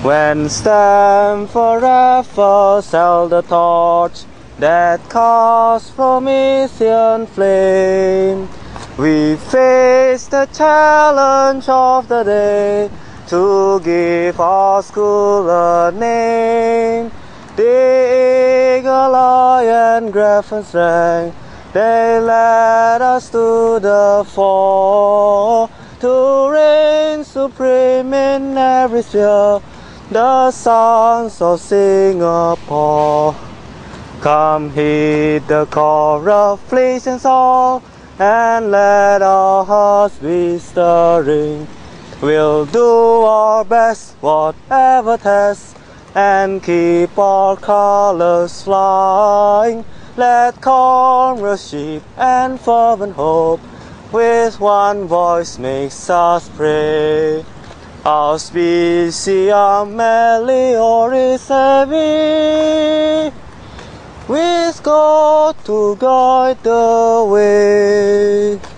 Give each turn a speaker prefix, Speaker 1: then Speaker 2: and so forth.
Speaker 1: When stand forever shall the torch that casts Promethean flame, we face the challenge of the day to give our school a name. The eagle eye and Grafton strength, they led us to the fore, to reign supreme in every sphere, the sons of Singapore. Come heed the call of Fletians all, and let our hearts be stirring. We'll do our best, whatever tests, and keep our colors flying. Let comradeship and fervent hope with one voice makes us pray. Auspicia melioris heavy, with God to guide the way.